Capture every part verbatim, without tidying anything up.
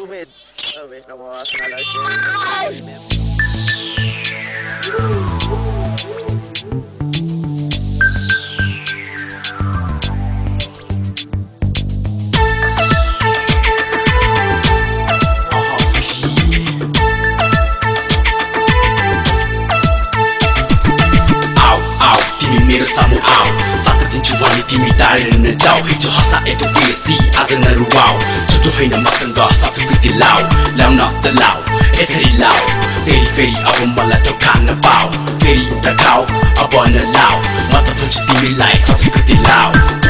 Stupid. Oh wait, nabawas na lang siya. Samu au satu tinjuan timi tarir na jau hijo hasa eto besi azan na ruau chutu haina masanga satu piti lau lau na the lau esari lau feri feri abu mala to kana pau feri uta kau abu na lau mata punchi timi lai satu piti lau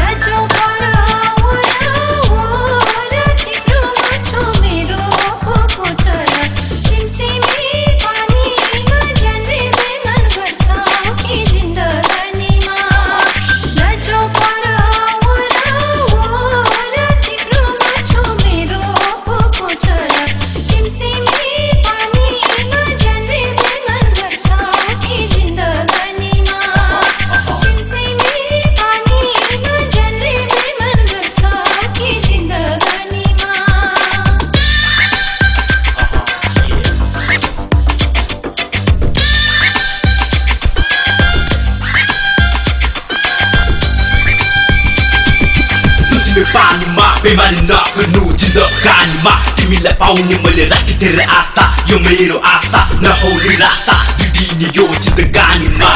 Panima, bemani nak penuh cintakan ma. Dimilah paunya melerak kita asa, yo mero asa, na holy rasa. Di dini yo cintakan ma.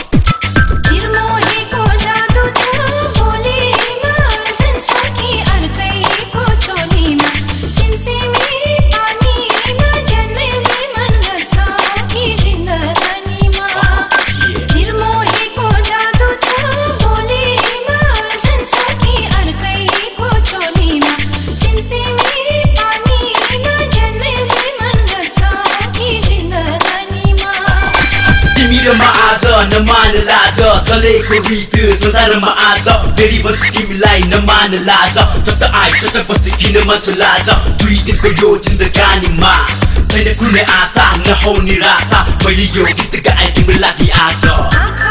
Nama mana laja, caleku ritu संसारमा आज फेरि भन्छु तिमीलाई नमान लाज जब आइ जब बसी किन मान्छे लाज दुई दिनको यो जिन्दगानीमा छैन कुनै आशा नहो निराशा मैले यो गीत गाए तिम्रो लागि आज